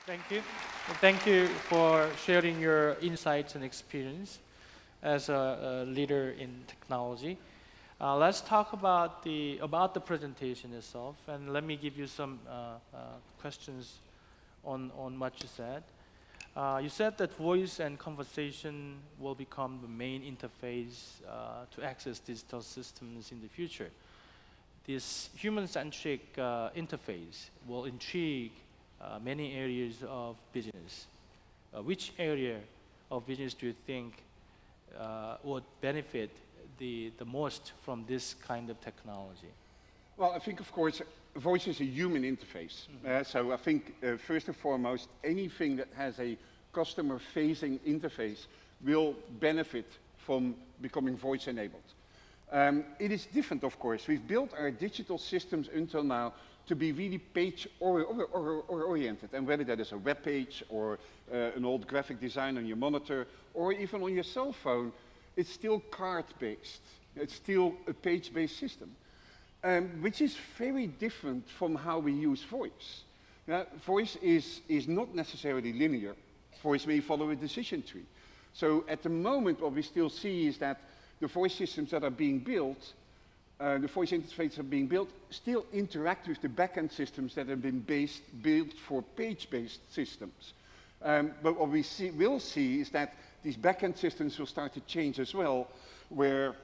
Thank you. And thank you for sharing your insights and experience as a leader in technology. Let's talk about the presentation itself, and let me give you some questions on what you said. You said that voice and conversation will become the main interface to access digital systems in the future. This human-centric interface will intrigue many areas of business. Which area of business do you think would benefit the most from this kind of technology? Well, I think, of course, voice is a human interface. So I think, first and foremost, anything that has a customer-facing interface will benefit from becoming voice-enabled. It is different, of course. We've built our digital systems until now to be really page-oriented, and whether that is a web page or an old graphic design on your monitor, or even on your cell phone, it's still card-based. It's still a page-based system, which is very different from how we use voice. Voice is not necessarily linear. Voice may follow a decision tree. So at the moment, what we still see is that the voice systems that are being built, the voice interfaces are being built, still interact with the backend systems that have been built for page-based systems. But what we will see is that these backend systems will start to change as well, where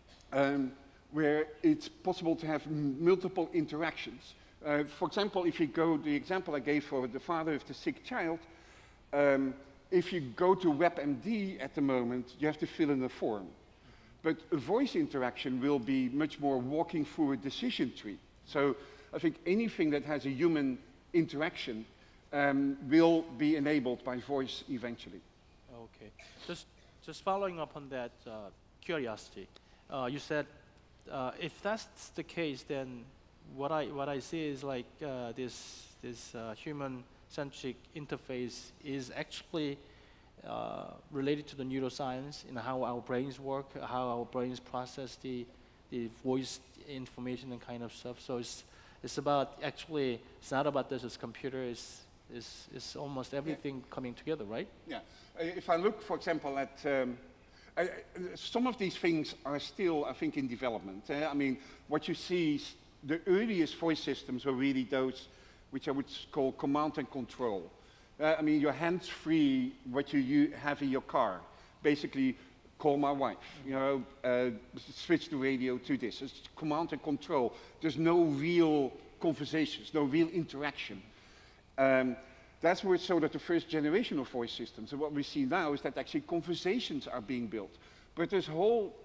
it's possible to have multiple interactions. For example, if you go, the example I gave for the father of the sick child, if you go to WebMD at the moment, you have to fill in a form. But a voice interaction will be much more walking through a decision tree. So I think anything that has a human interaction will be enabled by voice eventually. Okay. Just following up on that curiosity, you said if that's the case, then what I see is like this human-centric interface is actually related to the neuroscience, how our brains work, how our brains process the voice information and kind of stuff. So it's about actually, it's not about this computer. It's almost everything coming together, right? Yeah. If I look, for example, at some of these things are still, I think, in development. I mean, what you see, the earliest voice systems were really those which I would call command and control. I mean, your hands-free, what you have in your car. Basically, call my wife, switch the radio to this. It's command and control. There's no real conversations, no real interaction. That's where it's so that the first generation of voice systems, and what we see now is that actually conversations are being built. But there's whole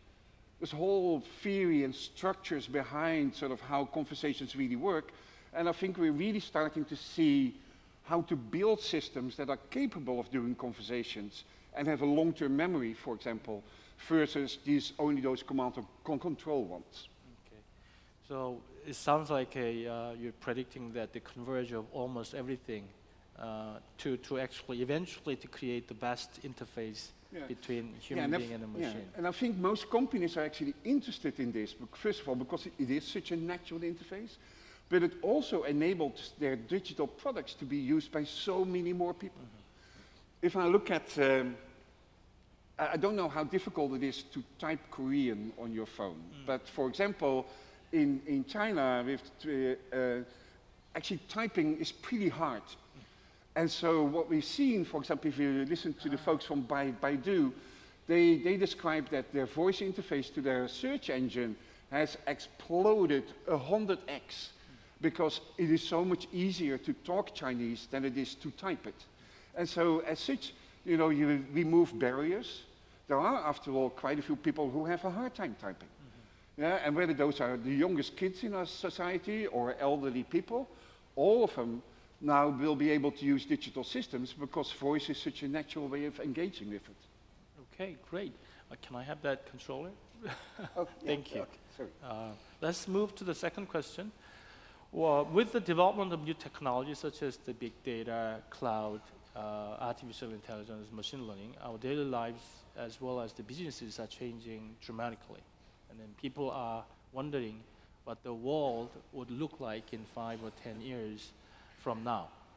theory and structures behind sort of how conversations really work. And I think we're really starting to see how to build systems that are capable of doing conversations and have a long-term memory, for example, versus only those command and control ones. Okay. So it sounds like you're predicting that the converge of almost everything to actually eventually to create the best interface between human being and a machine. Yeah. And I think most companies are actually interested in this, first of all, because it is such a natural interface, but it also enables their digital products to be used by so many more people. If I look at, I don't know how difficult it is to type Korean on your phone, but for example, in China, actually typing is pretty hard. And so what we've seen, for example, if you listen to the folks from Baidu, they describe that their voice interface to their search engine has exploded 100x. Because it is so much easier to talk Chinese than it is to type it. And so as such, you remove barriers. There are, after all, quite a few people who have a hard time typing. Yeah, and whether those are the youngest kids in our society or elderly people, all of them now will be able to use digital systems because voice is such a natural way of engaging with it. Okay, great. Can I have that controller? Oh, Thank you. Okay, sorry. Let's move to the second question. Well, with the development of new technologies such as the big data, cloud, artificial intelligence, machine learning, our daily lives as well as the businesses are changing dramatically. And then people are wondering what the world would look like in 5 or 10 years from now.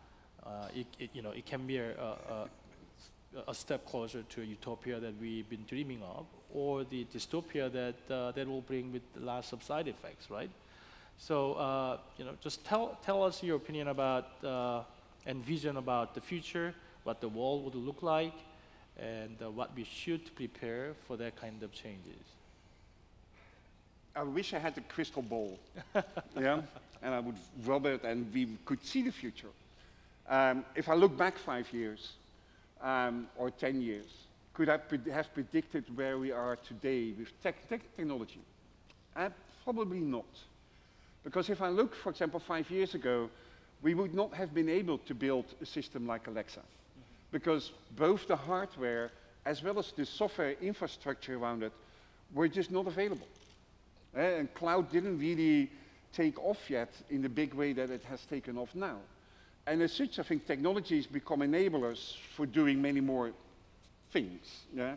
it can be a step closer to a utopia that we've been dreaming of, or the dystopia that will bring with lots of side effects, right? So, just tell us your opinion about and vision about the future, what the world would look like, and what we should prepare for that kind of changes. I wish I had a crystal ball, yeah, and I would rub it and we could see the future. If I look back 5 years or 10 years, could I have predicted where we are today with technology? Probably not. Because if I look, for example, 5 years ago, we would not have been able to build a system like Alexa. Because both the hardware as well as the software infrastructure around it were just not available. And cloud didn't really take off yet in the big way that it has taken off now. And as such, I think technologies become enablers for doing many more things. Yeah?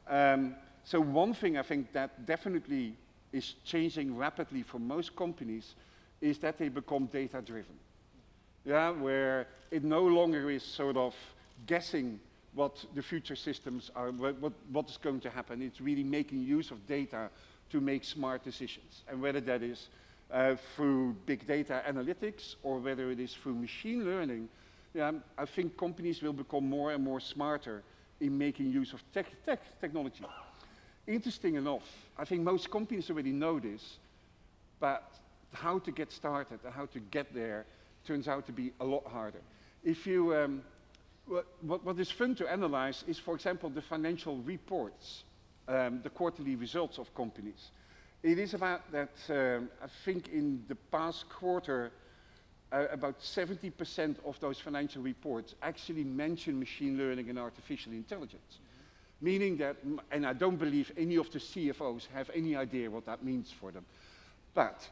So one thing I think that definitely is changing rapidly for most companies is that they become data-driven. Yeah, where it no longer is sort of guessing what the future systems are, what is going to happen. It's really making use of data to make smart decisions. And whether that is through big data analytics or whether it is through machine learning, yeah, I think companies will become more and more smarter in making use of technology. Interesting enough, I think most companies already know this, but how to get started and how to get there turns out to be a lot harder. If you, what is fun to analyze is, for example, the financial reports, the quarterly results of companies. It is about that, I think in the past quarter, about 70% of those financial reports actually mention machine learning and artificial intelligence. Meaning that, and I don't believe any of the CFOs have any idea what that means for them. But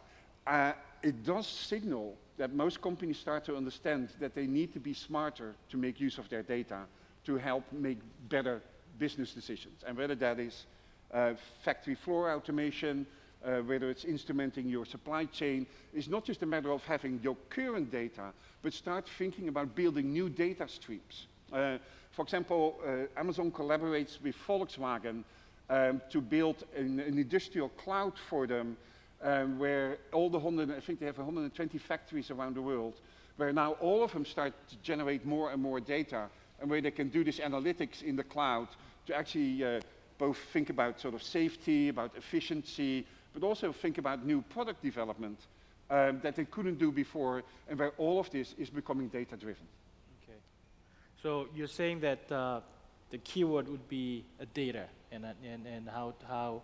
it does signal that most companies start to understand that they need to be smarter to make use of their data to help make better business decisions. And whether that is factory floor automation, whether it's instrumenting your supply chain, it's not just a matter of having your current data, but start thinking about building new data streams. For example, Amazon collaborates with Volkswagen to build an industrial cloud for them, where all the I think they have 120 factories around the world, where now all of them start to generate more and more data, and where they can do this analytics in the cloud to actually both think about sort of safety, about efficiency, but also think about new product development that they couldn't do before, and where all of this is becoming data-driven. Okay. So you're saying that the keyword would be data, and how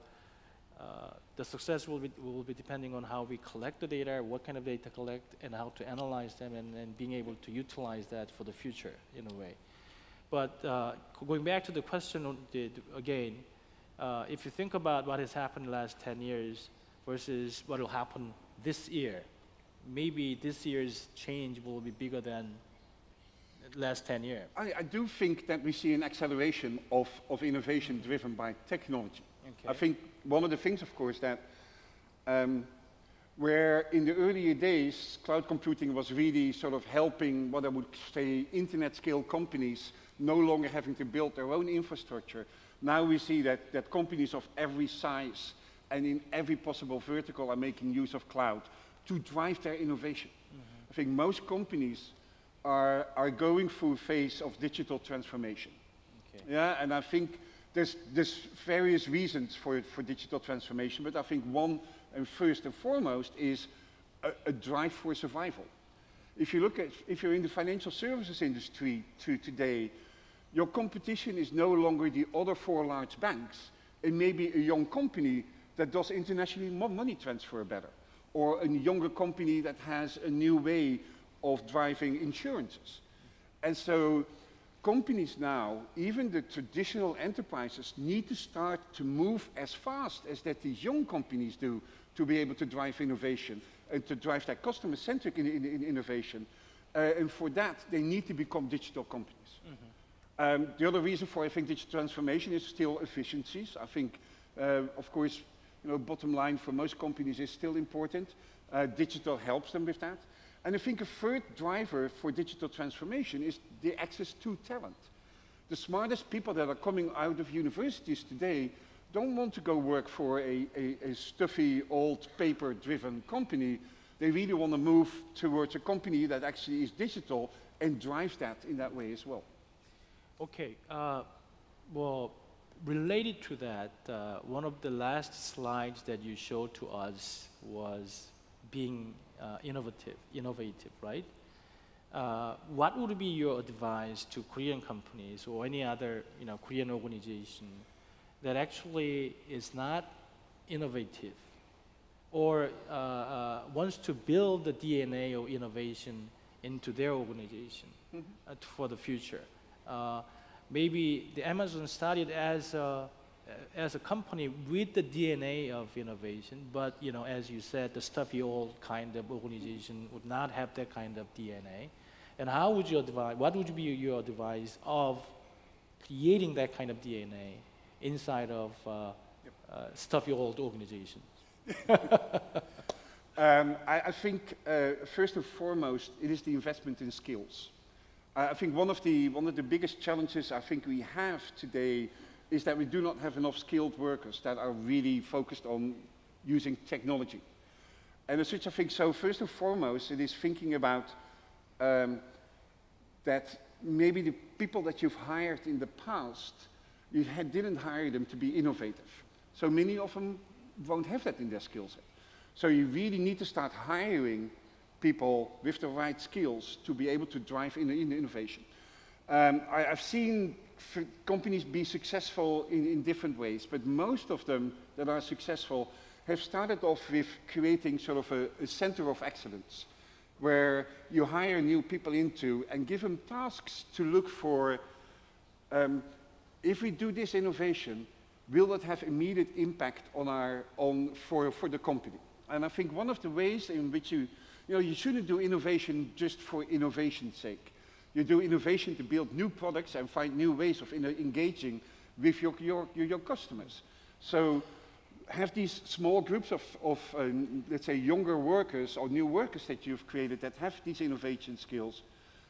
the success will be depending on how we collect the data, what kind of data collect, and how to analyze them, and being able to utilize that for the future in a way. But going back to the question again, if you think about what has happened in the last 10 years versus what will happen this year, maybe this year's change will be bigger than the last 10 years. I do think that we see an acceleration of innovation driven by technology. Okay. I think one of the things, of course, that where in the earlier days, cloud computing was really sort of helping what I would say internet scale companies no longer having to build their own infrastructure. Now we see that companies of every size and in every possible vertical are making use of cloud to drive their innovation. Mm-hmm. I think most companies are going through a phase of digital transformation. Okay. Yeah, and I think there's various reasons for digital transformation, but I think one and first and foremost is a drive for survival. If you're in the financial services industry today, your competition is no longer the other 4 large banks. It may be a young company that does internationally money transfer better, or a younger company that has a new way of driving insurances. And so companies now, even the traditional enterprises, need to start to move as fast as that these young companies do to be able to drive innovation and to drive that customer-centric innovation. And for that, they need to become digital companies. Mm-hmm. The other reason for, I think, digital transformation is still efficiencies. I think, of course, bottom line for most companies is still important. Digital helps them with that. And I think a third driver for digital transformation is the access to talent. The smartest people that are coming out of universities today don't want to go work for a stuffy, old, paper-driven company. They really want to move towards a company that actually is digital and drives that in that way as well. Okay, well, related to that, one of the last slides that you showed to us was being innovative, right? What would be your advice to Korean companies or any other, Korean organization that actually is not innovative or wants to build the DNA of innovation into their organization for the future? Maybe the Amazon started as a company with the DNA of innovation, but as you said, the stuffy old kind of organization would not have that kind of DNA. And how would you advise? What would be your advice of creating that kind of DNA inside of stuffy old organizations? I think first and foremost, it is the investment in skills. I think one of the biggest challenges I think we have today is that we do not have enough skilled workers that are really focused on using technology. And as such, I think so first and foremost, it is thinking about that maybe the people that you've hired in the past, you didn't hire them to be innovative. So many of them won't have that in their skill set. So you really need to start hiring people with the right skills to be able to drive in innovation. I've seen companies be successful in different ways, but most of them that are successful have started off with creating sort of a center of excellence, where you hire new people into and give them tasks to look for, if we do this innovation, will it have immediate impact for the company? And I think one of the ways in which you shouldn't do innovation just for innovation's sake. You do innovation to build new products and find new ways of engaging with your customers. So have these small groups of let's say, younger workers or new workers that you've created that have these innovation skills,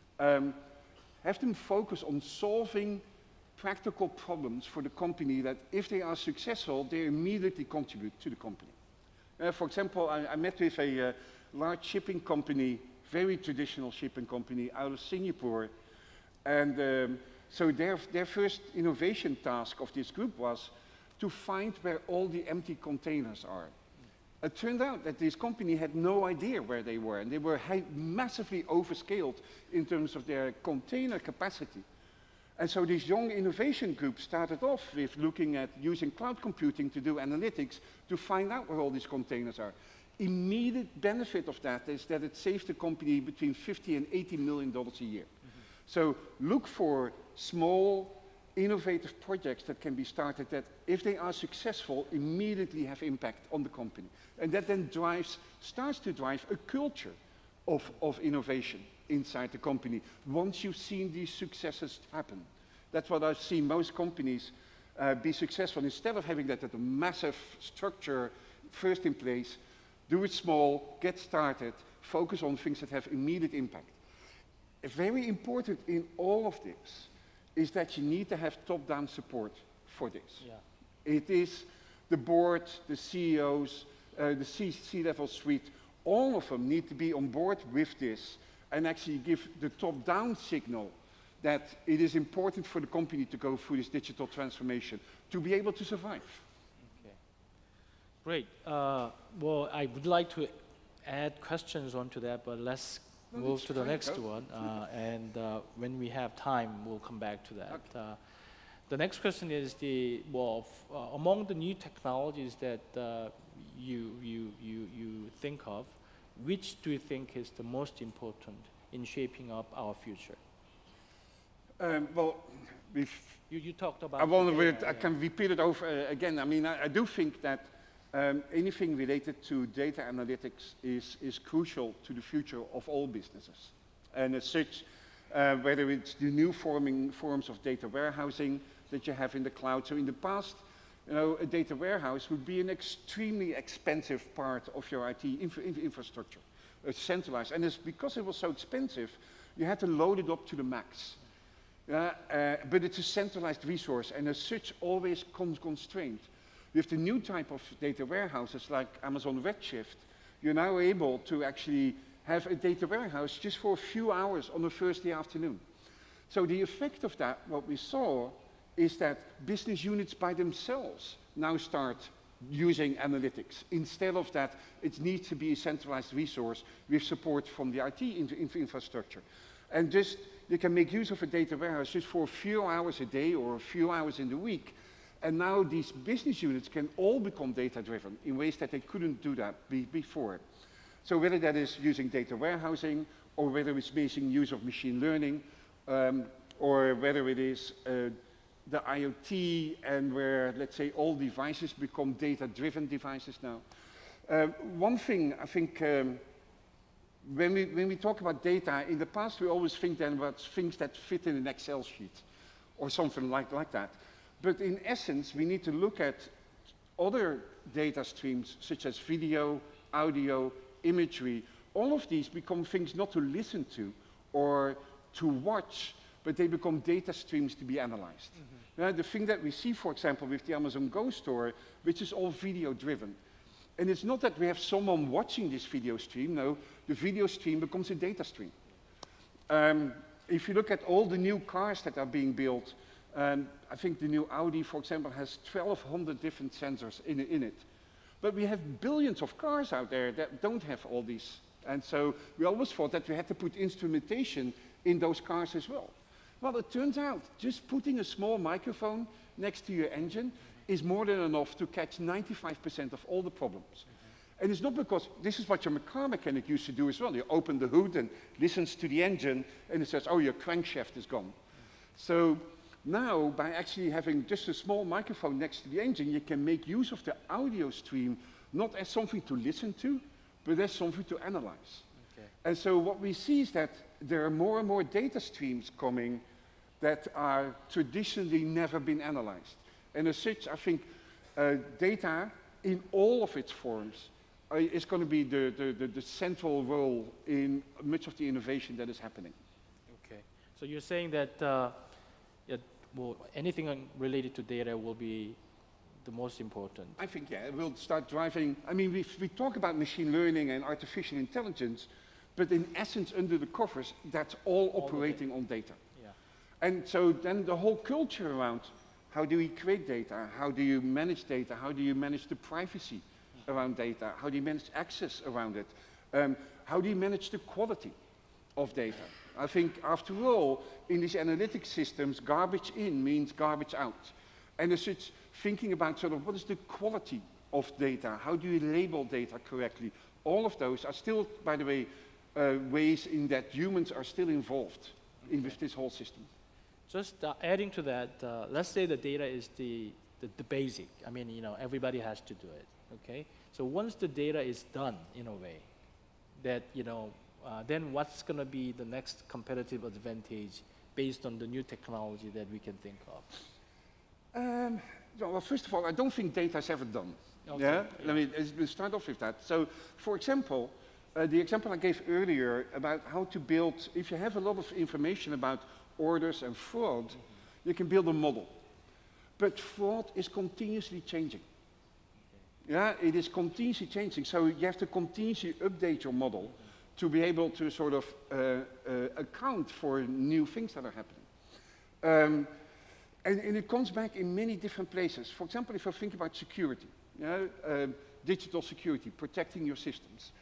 have them focus on solving practical problems for the company that if they are successful, they immediately contribute to the company. For example, I met with a large shipping company, very traditional shipping company out of Singapore. And so their first innovation task of this group was to find where all the empty containers are. It turned out that this company had no idea where they were, and they were massively overscaled in terms of their container capacity. And so this young innovation group started off with looking at using cloud computing to do analytics to find out where all these containers are. Immediate benefit of that is that it saved the company between $50 and $80 million a year. So look for small, innovative projects that can be started that, if they are successful, immediately have impact on the company. And that then starts to drive a culture of innovation inside the company once you've seen these successes happen. That's what I've seen most companies be successful. Instead of having that massive structure first in place, do it small, get started, focus on things that have immediate impact. Very important in all of this is that you need to have top-down support for this. Yeah. It is the board, the CEOs, the C-level suite, all of them need to be on board with this and actually give the top-down signal that it is important for the company to go through this digital transformation to be able to survive. Okay. Great. Well, I would like to add questions onto that, but let's move to the next one. And when we have time, we'll come back to that. Okay. The next question is among the new technologies that you think of, which do you think is the most important in shaping up our future? Well, you talked about. I can repeat it over again. I mean, I do think that anything related to data analytics is crucial to the future of all businesses. And as such, whether it's the new forms of data warehousing that you have in the cloud. So in the past, a data warehouse would be an extremely expensive part of your IT infrastructure. centralized. And it's because it was so expensive, you had to load it up to the max. But it's a centralized resource, and as such, always constrained. With the new type of data warehouses like Amazon Redshift, you're now able to actually have a data warehouse just for a few hours on a Thursday afternoon. So the effect of that, what we saw, is that business units by themselves now start using analytics. Instead of that, it needs to be a centralized resource with support from the IT infrastructure. And just, you can make use of a data warehouse just for a few hours a day or a few hours in the week. And now these business units can all become data-driven in ways that they couldn't do that before. So whether that is using data warehousing, or whether it's making use of machine learning, or whether it is the IoT, and where, let's say, all devices become data-driven devices now. One thing, I think, when we talk about data, in the past we always think then about things that fit in an Excel sheet, or something like that. But in essence, we need to look at other data streams, such as video, audio, imagery. All of these become things not to listen to or to watch, but they become data streams to be analyzed. The thing that we see, for example, with the Amazon Go store, which is all video driven. And it's not that we have someone watching this video stream, no, the video stream becomes a data stream. If you look at all the new cars that are being built, I think the new Audi, for example, has 1,200 different sensors in it. But we have billions of cars out there that don't have all these. And so we always thought that we had to put instrumentation in those cars as well. Well, it turns out just putting a small microphone next to your engine is more than enough to catch 95% of all the problems. And it's not because this is what your car mechanic used to do as well. You open the hood and listens to the engine, and it says, oh, your crankshaft is gone. So now, by actually having just a small microphone next to the engine, you can make use of the audio stream not as something to listen to, but as something to analyze. Okay. And so what we see is that there are more and more data streams coming that are traditionally never been analyzed. And as such, I think data in all of its forms is going to be the central role in much of the innovation that is happening. Okay. So you're saying that well, anything related to data will be the most important. I think, yeah, it will start driving. I mean, we talk about machine learning and artificial intelligence, but in essence, under the covers, that's all operating on data. Yeah. And so then the whole culture around how do we create data, how do you manage data, how do you manage the privacy around data, how do you manage access around it, how do you manage the quality of data. I think, after all, in these analytic systems, garbage in means garbage out. And as such, thinking about sort of what is the quality of data, how do you label data correctly, all of those are still, by the way, ways in that humans are still involved in with this whole system. Just adding to that, let's say the data is the basic. I mean, you know, everybody has to do it, okay? So once the data is done, in a way, that, you know, then what's going to be the next competitive advantage based on the new technology that we can think of? Well, first of all, I don't think data is ever done. Okay. Yeah? Let me start off with that. So, for example, the example I gave earlier about how to build, if you have a lot of information about orders and fraud, you can build a model. But fraud is continuously changing. Okay. Yeah, it is continuously changing. So you have to continuously update your model to be able to sort of account for new things that are happening. And it comes back in many different places. For example, if I think about security, digital security, protecting your systems.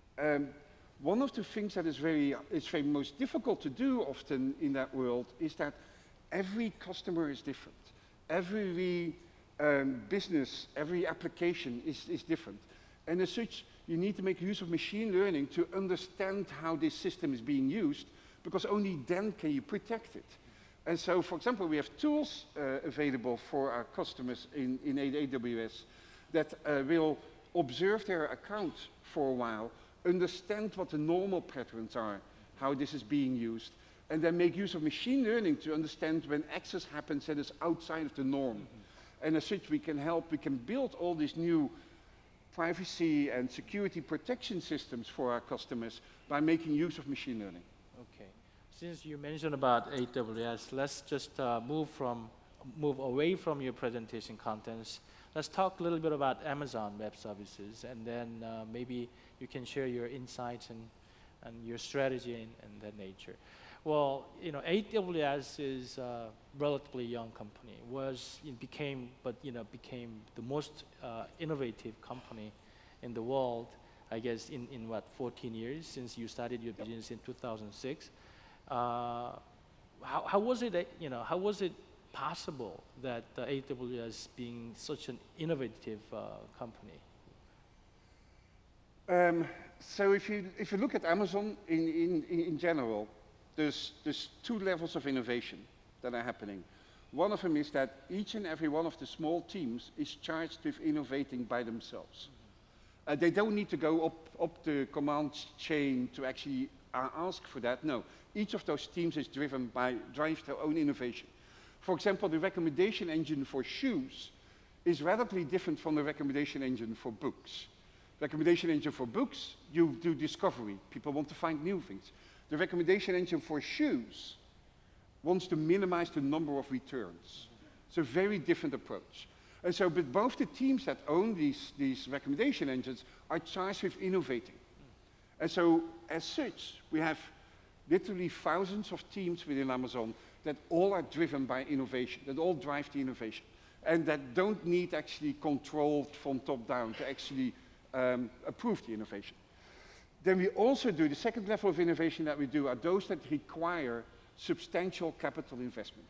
One of the things that is very most difficult to do often in that world is that every customer is different. Every business, every application is different. And as such, you need to make use of machine learning to understand how this system is being used, because only then can you protect it. And so, for example, we have tools available for our customers in AWS that will observe their account for a while, understand what the normal patterns are, how this is being used, and then make use of machine learning to understand when access happens that is outside of the norm. And as such, we can build all these new privacy and security protection systems for our customers by making use of machine learning. Okay. Since you mentioned about AWS, let's just move away from your presentation contents. Let's talk a little bit about Amazon Web Services, and then maybe you can share your insights and your strategy and that nature. Well, you know, AWS is a relatively young company. Became the most innovative company in the world, I guess, in what, 14 years since you started your business in 2006. How was it, how was it possible that AWS being such an innovative company? So if you look at Amazon in general, there's two levels of innovation that are happening. One of them is that each and every one of the small teams is charged with innovating by themselves. They don't need to go up the command chain to actually ask for that. No, each of those teams is drives their own innovation. For example, the recommendation engine for shoes is radically different from the recommendation engine for books. Recommendation engine for books, you do discovery. People want to find new things. The recommendation engine for shoes wants to minimize the number of returns. It's a very different approach. And so, but both the teams that own these recommendation engines are charged with innovating. And so, as such, we have literally thousands of teams within Amazon that all are driven by innovation, that all drive the innovation, and that don't need actually control from top down to actually approve the innovation. Then we also do, the second level of innovation that we do are those that require substantial capital investment.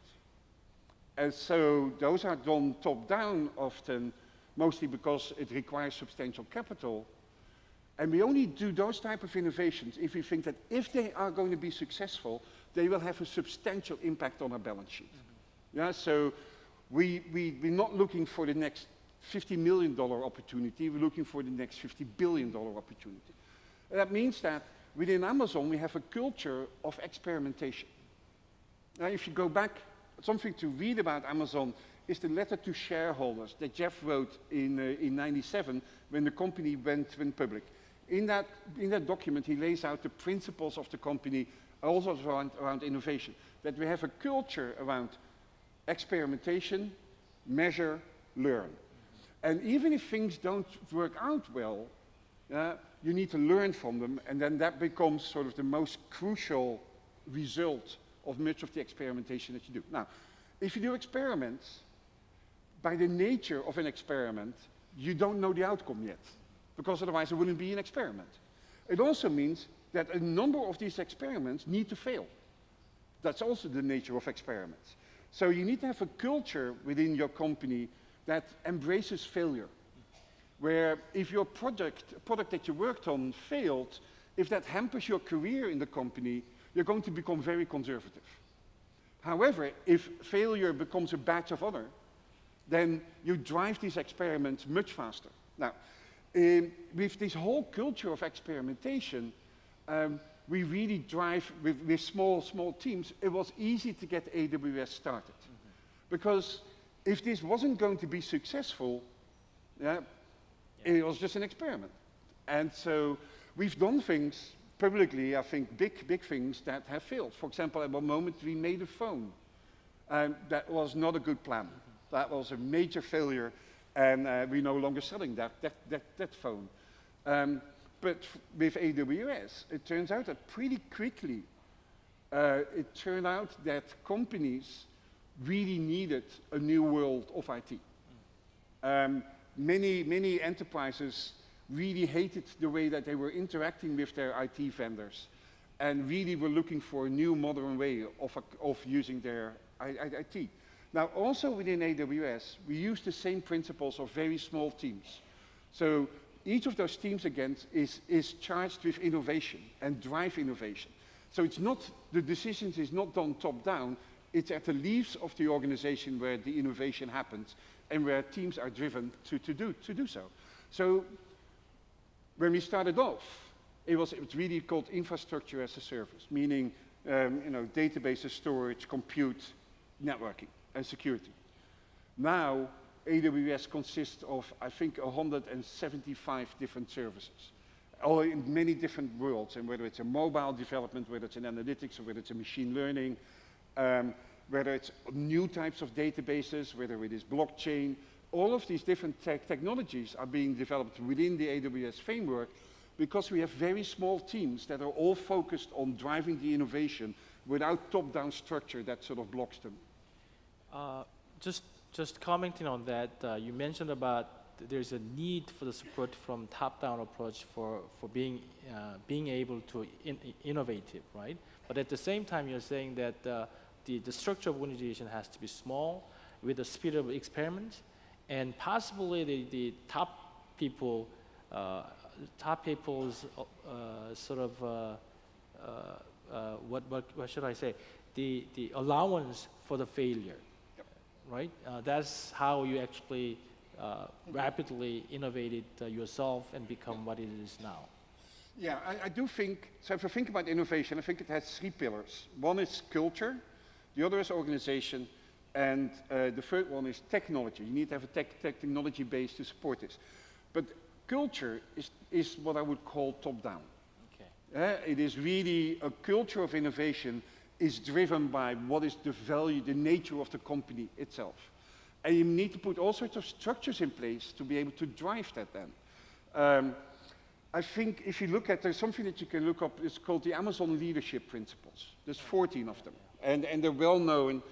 And so those are done top down often, mostly because it requires substantial capital. And we only do those type of innovations if we think that if they are going to be successful, they will have a substantial impact on our balance sheet. Yeah, so we're not looking for the next $50 million opportunity, we're looking for the next $50 billion opportunity. And that means that within Amazon, we have a culture of experimentation. Now, if you go back, something to read about Amazon is the letter to shareholders that Jeff wrote in '97 when the company went public. In that document, he lays out the principles of the company, also around innovation, that we have a culture around experimentation, measure, learn. And even if things don't work out well, you need to learn from them, and then that becomes sort of the most crucial result of much of the experimentation that you do. Now, if you do experiments, by the nature of an experiment, you don't know the outcome yet, because otherwise it wouldn't be an experiment. It also means that a number of these experiments need to fail. That's also the nature of experiments. So you need to have a culture within your company that embraces failure, where if your product that you worked on failed, if that hampers your career in the company, you're going to become very conservative. However, if failure becomes a badge of honor, then you drive these experiments much faster. Now, with this whole culture of experimentation, we really drive, with small teams, it was easy to get AWS started. Because if this wasn't going to be successful, it was just an experiment. And so we've done things publicly, I think, big things that have failed. For example, at one moment we made a phone. That was not a good plan. That was a major failure, and we're no longer selling that phone. But with AWS, it turns out that pretty quickly, it turned out that companies really needed a new world of IT. Many enterprises really hated the way that they were interacting with their IT vendors, and really were looking for a new modern way of using their IT. Now, also within AWS, we use the same principles of very small teams. So each of those teams, again, is charged with innovation and drive innovation. So it's not, the decisions is not done top down, it's at the leaves of the organization where the innovation happens and where teams are driven to do so. So when we started off, it was really called infrastructure as a service, meaning databases, storage, compute, networking, and security. Now, AWS consists of, I think, 175 different services, all in many different worlds, and whether it's a mobile development, whether it's in analytics, or whether it's in machine learning, whether it's new types of databases, whether it is blockchain, all of these different technologies are being developed within the AWS framework because we have very small teams that are all focused on driving the innovation without top-down structure that sort of blocks them. Just commenting on that, you mentioned about there's a need for the support from top-down approach for being able to innovative, right? But at the same time, you're saying that the structure of organization has to be small with the speed of experiments, and possibly the top people's sort of what should I say? The allowance for the failure, yep. Right? That's how you actually rapidly innovated yourself and become what it is now. Yeah, I do think, so if I think about innovation, I think it has three pillars. One is culture, the other is organization, and the third one is technology. You need to have a technology base to support this. But culture is what I would call top-down. Okay. It is really a culture of innovation is driven by what is the value, the nature of the company itself. And you need to put all sorts of structures in place to be able to drive that then. I think if you look at, there's something that you can look up, it's called the Amazon Leadership Principles. There's 14 of them, and they're well known,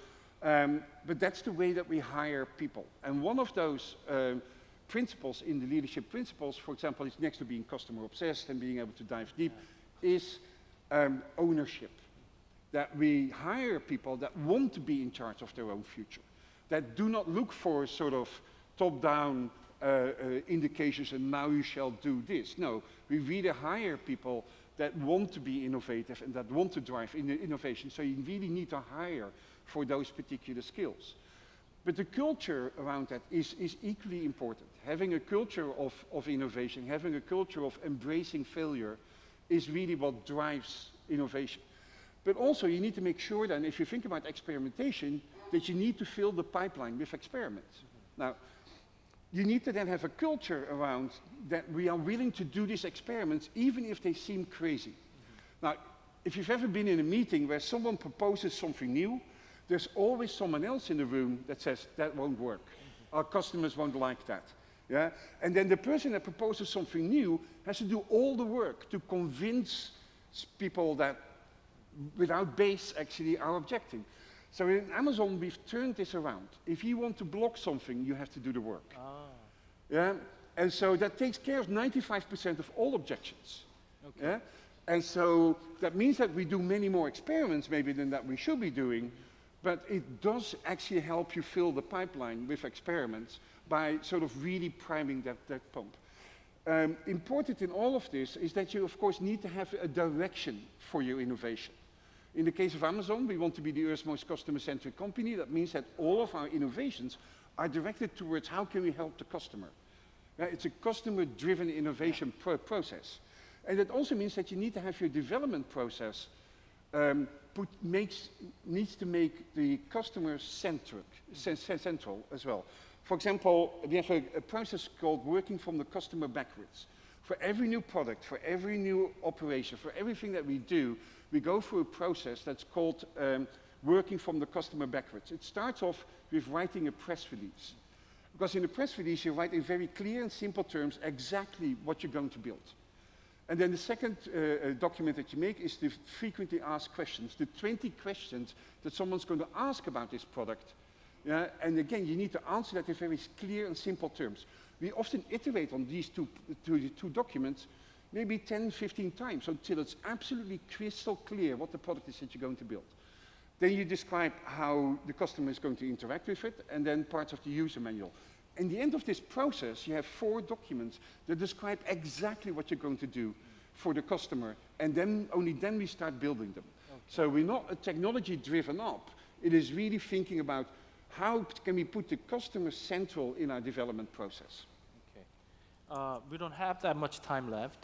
but that's the way that we hire people. And one of those principles in the leadership principles, for example, is next to being customer obsessed and being able to dive deep, is ownership. That we hire people that want to be in charge of their own future, that do not look for sort of top-down indications and now you shall do this. No, we really hire people that want to be innovative and that want to drive innovation. So you really need to hire for those particular skills. But the culture around that is equally important. Having a culture of innovation, having a culture of embracing failure is really what drives innovation. But also you need to make sure then, if you think about experimentation, that you need to fill the pipeline with experiments. Now, you need to then have a culture around that we are willing to do these experiments even if they seem crazy. Now, if you've ever been in a meeting where someone proposes something new, there's always someone else in the room that says, that won't work. Our customers won't like that. Yeah? And then the person that proposes something new has to do all the work to convince people that without base actually are objecting. So in Amazon, we've turned this around. If you want to block something, you have to do the work. Yeah? And so that takes care of 95% of all objections. Okay. Yeah? And so that means that we do many more experiments maybe than that we should be doing, but it does actually help you fill the pipeline with experiments by sort of really priming that pump. Important in all of this is that you, of course, need to have a direction for your innovation. In the case of Amazon, we want to be the Earth's most customer-centric company. That means that all of our innovations are directed towards how can we help the customer. It's a customer-driven innovation process. And it also means that you need to have your development process needs to make the customer central as well. For example, we have a process called working from the customer backwards. For every new product, for every new operation, for everything that we do, we go through a process that's called working from the customer backwards. It starts off with writing a press release. Because in the press release, you write in very clear and simple terms exactly what you're going to build. And then the second document that you make is the frequently asked questions, the 20 questions that someone's going to ask about this product. Yeah? And again, you need to answer that in very clear and simple terms. We often iterate on these two documents maybe 10, 15 times until it's absolutely crystal clear what the product is that you're going to build. Then you describe how the customer is going to interact with it, and then parts of the user manual. In the end of this process, you have 4 documents that describe exactly what you're going to do for the customer, and then only then we start building them. Okay. So we're not a technology-driven up. It is really thinking about how can we put the customer central in our development process. Okay. We don't have that much time left.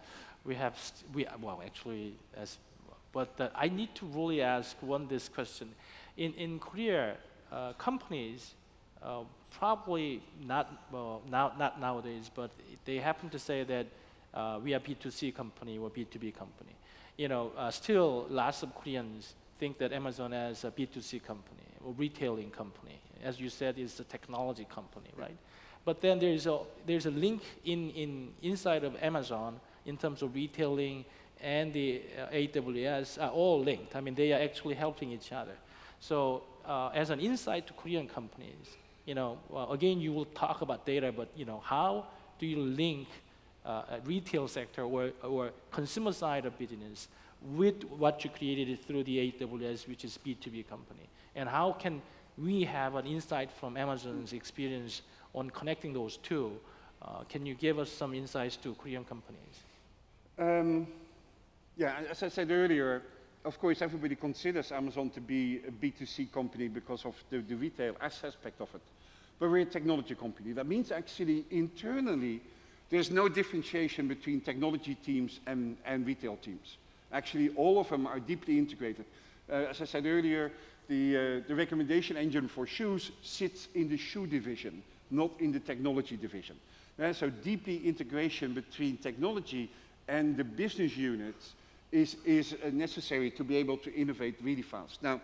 But I need to really ask this question. In Korea, companies probably not, well, not nowadays, but they happen to say that we are B2C company or B2B company. You know, still lots of Koreans think that Amazon is a B2C company or retailing company. As you said, it's a technology company, right? But then there's a link inside of Amazon in terms of retailing and the AWS are all linked. I mean, they are actually helping each other. So as an insight to Korean companies, you know, again, you will talk about data, but you know, how do you link a retail sector or consumer side of business with what you created through the AWS, which is B2B company? And how can we have an insight from Amazon's experience on connecting those two? Can you give us some insights to Korean companies? Yeah, as I said earlier, of course, everybody considers Amazon to be a B2C company because of the retail aspect of it. But we're a technology company. That means actually internally, there's no differentiation between technology teams and retail teams. Actually, all of them are deeply integrated. As I said earlier, the recommendation engine for shoes sits in the shoe division, not in the technology division. So deeply integration between technology and the business units is necessary to be able to innovate really fast. Now,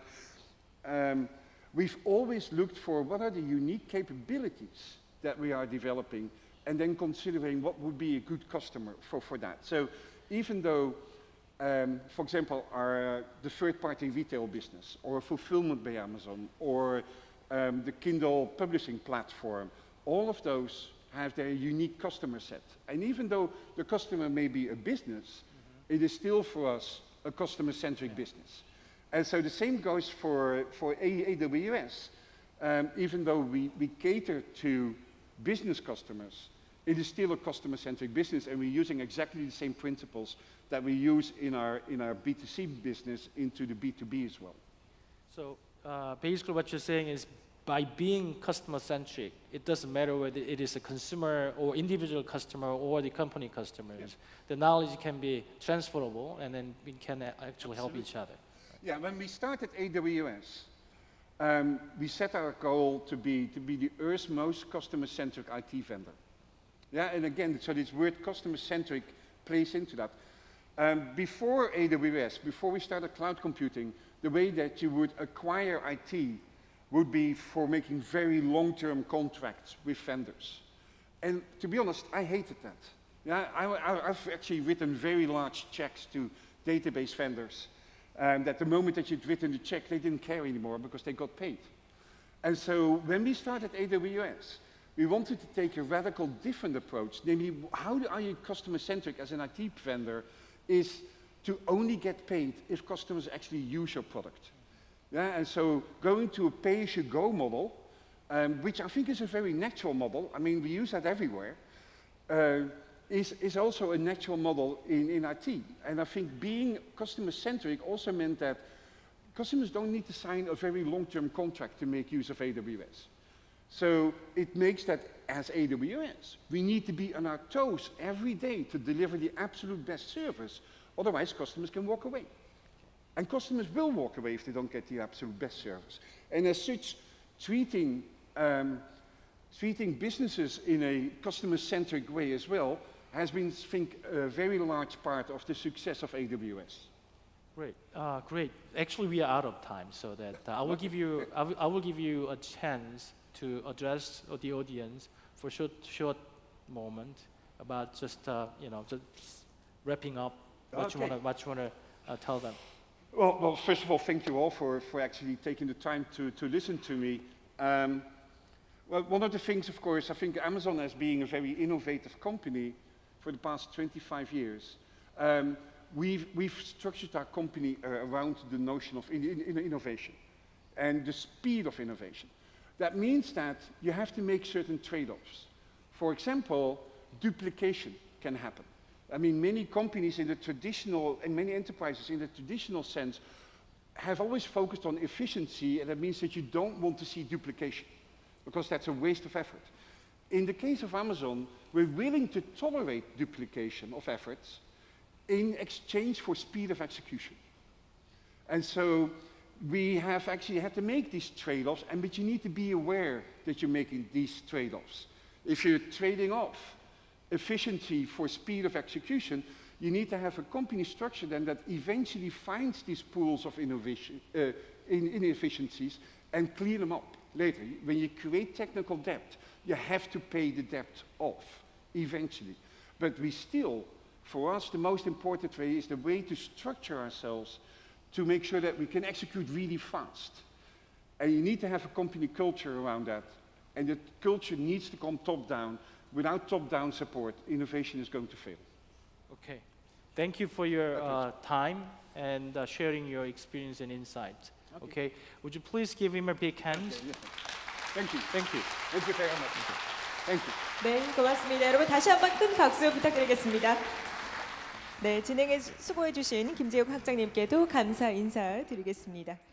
we've always looked for what are the unique capabilities that we are developing and then considering what would be a good customer for that. So even though, for example, the third-party retail business or fulfillment by Amazon or the Kindle publishing platform, all of those have their unique customer set. And even though the customer may be a business, it is still for us a customer-centric business. And so the same goes for AWS. Even though we cater to business customers, it is still a customer-centric business, and we're using exactly the same principles that we use in our B2C business into the B2B as well. So basically what you're saying is by being customer-centric, it doesn't matter whether it is a consumer or individual customer or the company customers. Yeah. The knowledge can be transferable, and then we can actually help each other. Yeah, when we started AWS, we set our goal to be the Earth's most customer-centric IT vendor. Yeah, and again, so this word customer-centric plays into that. Before AWS, before we started cloud computing, the way that you would acquire IT would be for making very long-term contracts with vendors. And to be honest, I hated that. Yeah, I've actually written very large checks to database vendors. That the moment that you'd written the check, they didn't care anymore because they got paid. And so when we started AWS, we wanted to take a radical different approach, namely, how are you customer-centric as an IT vendor is to only get paid if customers actually use your product. Yeah, and so going to a pay-as-you-go model, which I think is a very natural model, I mean, we use that everywhere, is also a natural model in IT. And I think being customer-centric also meant that customers don't need to sign a very long-term contract to make use of AWS. So it makes that as AWS, we need to be on our toes every day to deliver the absolute best service, otherwise customers can walk away. And customers will walk away if they don't get the absolute best service. And as such, treating businesses in a customer-centric way as well has been, I think, a very large part of the success of AWS. Great, great. Actually, we are out of time, so that I will give you a chance to address the audience for a short moment about just just wrapping up what you want to tell them. Well, first of all, thank you all for actually taking the time to listen to me. Well, one of the things, of course, I think Amazon as being a very innovative company for the past 25 years, we've structured our company around the notion of innovation and the speed of innovation. That means that you have to make certain trade-offs. For example, duplication can happen. I mean, many companies in the traditional, and many enterprises in the traditional sense, have always focused on efficiency, and that means that you don't want to see duplication, because that's a waste of effort. In the case of Amazon, we're willing to tolerate duplication of efforts in exchange for speed of execution. And so we have actually had to make these trade-offs, but you need to be aware that you're making these trade-offs. If you're trading off efficiency for speed of execution, you need to have a company structure then that eventually finds these pools of innovation, inefficiencies and clean them up later. When you create technical debt, you have to pay the debt off eventually. But we still, for us, the most important way is the way to structure ourselves to make sure that we can execute really fast. And you need to have a company culture around that. And the culture needs to come top-down. Without top-down support, innovation is going to fail. Okay. Thank you for your time and sharing your experience and insights. Okay. Would you please give him a big hand? Okay, yeah. Thank you. Thank you. Thank you very much. Thank you. 네, 고맙습니다. 여러분 다시 한번 큰 박수 부탁드리겠습니다. 네, 진행에 수고해 주신 김재욱 학장님께도 감사 인사드리겠습니다.